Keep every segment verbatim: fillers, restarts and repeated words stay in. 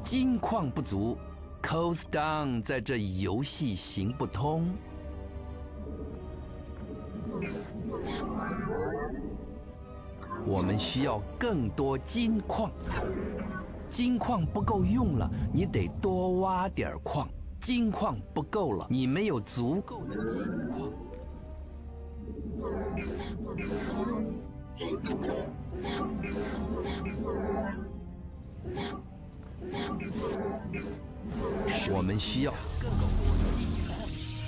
金矿不足 ，Coast Down 在这游戏行不通。我们需要更多金矿，金矿不够用了，你得多挖点矿。金矿不够了，你没有足够的金矿。我们需要更多金矿。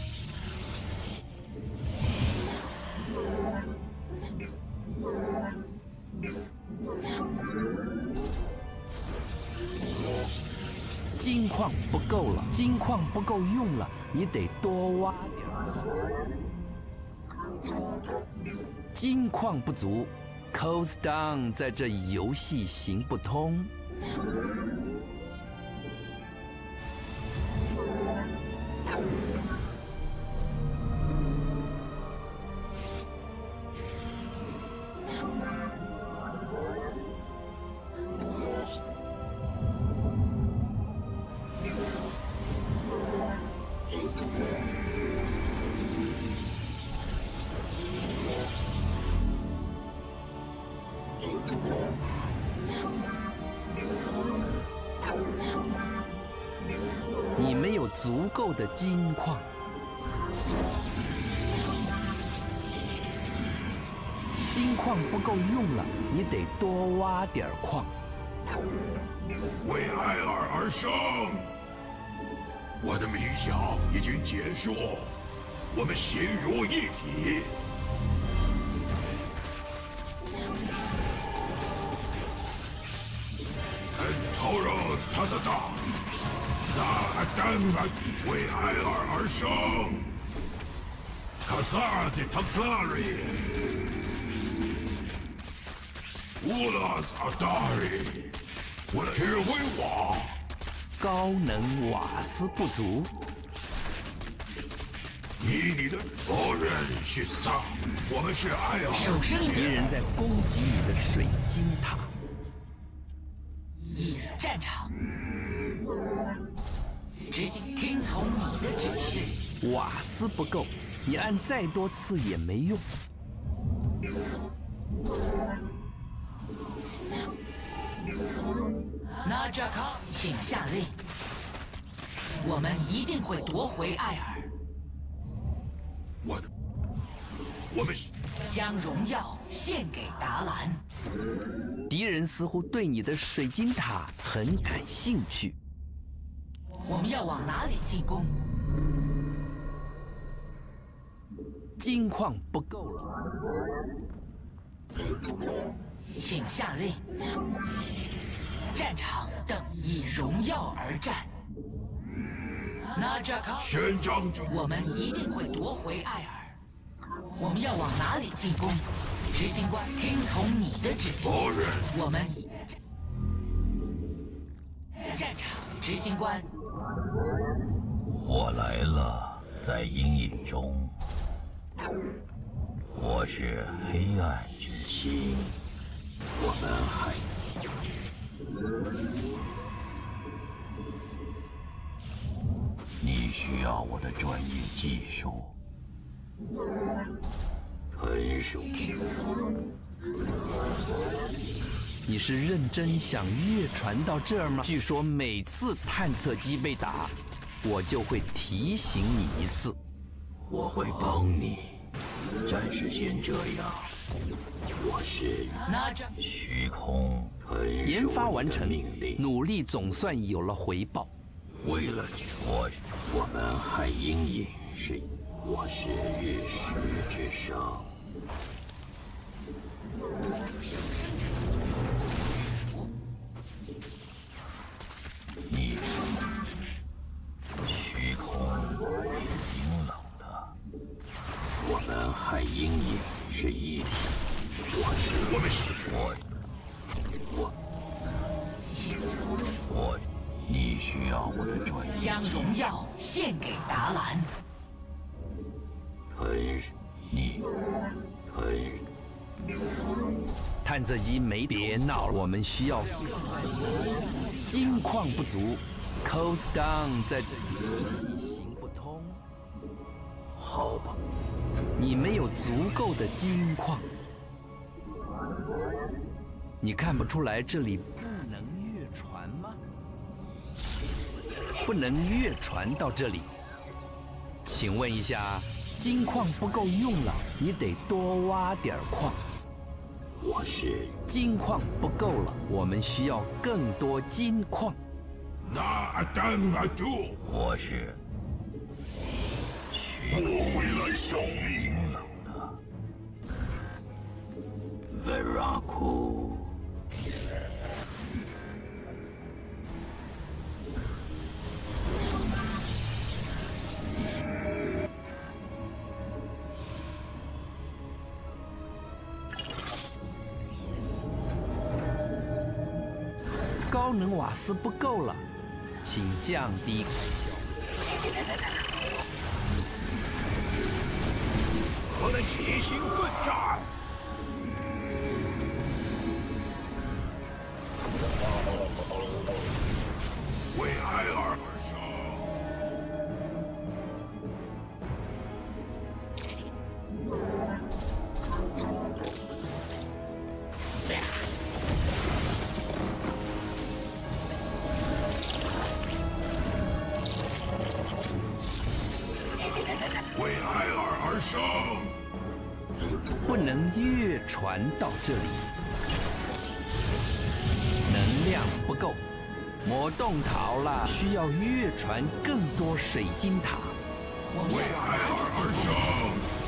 金矿不够了，金矿不够用了，你得多挖点矿。金矿不足 ，Coast Down 在这游戏行不通。你没有足够的金矿，金矿不够用了，你得多挖点矿。 为艾尔而生，我的冥想已经结束，我们形如一体。陶热塔萨萨，那阿丹安为艾尔而生，卡萨的塔克拉里，乌拉斯阿达里，我的铁灰瓦， 高能瓦斯不足。 以你的责任去杀，我们是艾尔。 手生敌人在攻击你的水晶塔。 一战场，执行，听从你的指示。 瓦斯不够，你按再多次也没用。 纳扎卡，请下令。我们一定会夺回艾尔。 我的，我们将荣耀献给达兰。 敌人似乎对你的水晶塔很感兴趣。 我们要往哪里进攻？ 金矿不够了， 请下令。战场等以荣耀而战。纳扎卡， 宣章者， 我们一定会夺回艾尔。我们要往哪里进攻？执行官，听从你的指示。 责任， 我们已战场，执行官。 我来了，在阴影中，我是黑暗之心。我们还，你需要我的专业技术。很熟。 你是认真想越传到这儿吗？据说每次探测机被打，我就会提醒你一次。 我会帮你，暂时先这样。我是虚空很研发完成， 命令。 努力总算有了回报。 为了我，我们海阴影是，我是日食之生。你虚空是冰冷的，我们海阴影是一体。我是我们是我我我，你需要我的专业。 将荣耀献给达兰。 很你很。 探测机没别闹了，我们需要金矿不足 ，Coast Down 在这里行不通。 好吧， 你没有足够的金矿，你看不出来这里不能越船吗？不能越船到这里。请问一下，金矿不够用了，你得多挖点矿。 我是金矿不够了，我们需要更多金矿。 那阿丹阿杜， 我是虚我会来效力。 Veraku。 高能瓦斯不够了，请降低开销。 我们齐心奋战。为艾尔而生。为艾尔而生。 不能越传到这里，能量不够。魔洞逃了，需要越传更多水晶塔。 我们为艾尔而生。